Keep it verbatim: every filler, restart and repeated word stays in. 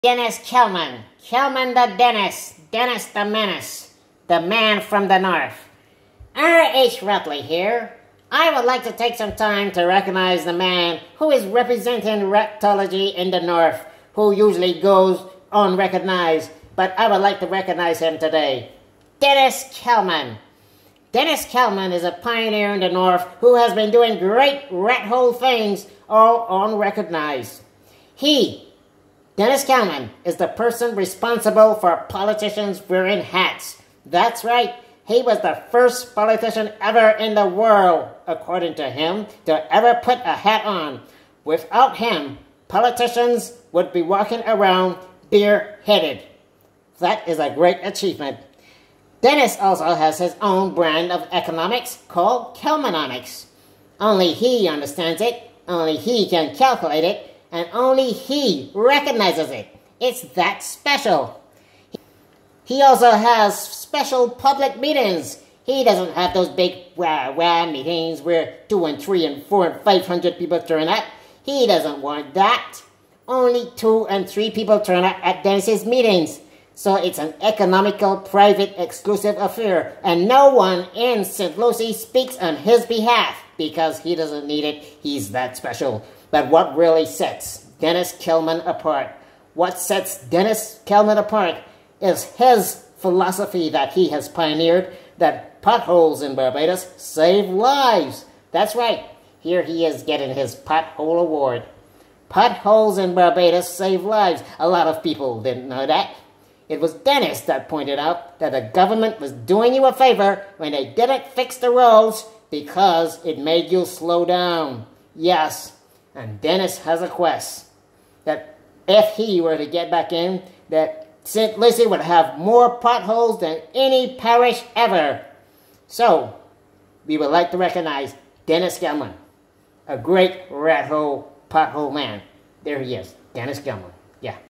Dennis Kelman. Kelman the Dennis. Dennis the Menace. The man from the north. R H Rutley here. I would like to take some time to recognize the man who is representing rectology in the north, who usually goes unrecognized, but I would like to recognize him today. Dennis Kelman. Dennis Kelman is a pioneer in the north who has been doing great rat hole things, all unrecognized. He, Dennis Kelman, is the person responsible for politicians wearing hats. That's right. He was the first politician ever in the world, according to him, to ever put a hat on. Without him, politicians would be walking around bare-headed. That is a great achievement. Dennis also has his own brand of economics called Kelmanomics. Only he understands it, only he can calculate it, and only he recognizes it. It's that special. He also has special public meetings. He doesn't have those big wah-wah meetings where two and three and four and five hundred people turn up. He doesn't want that. Only two and three people turn up at Dennis's meetings. So it's an economical, private, exclusive affair, and no one in Saint Lucie speaks on his behalf because he doesn't need it. He's that special. But what really sets Dennis Kelman apart, what sets Dennis Kelman apart is his philosophy that he has pioneered, that potholes in Barbados save lives. That's right. Here he is getting his Pothole Award. Potholes in Barbados save lives. A lot of people didn't know that. It was Dennis that pointed out that the government was doing you a favor when they didn't fix the roads because it made you slow down. Yes, and Dennis has a quest that if he were to get back in, that Saint Lucie would have more potholes than any parish ever. So, we would like to recognize Dennis Kelman, a great rat hole, pothole man. There he is, Dennis Kelman. Yeah.